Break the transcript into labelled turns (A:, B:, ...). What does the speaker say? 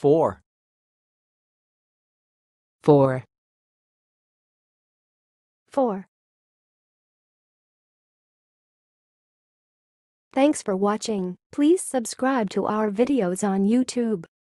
A: faure,
B: faure,
C: faure. Thanks for watching. Please subscribe to our videos on YouTube.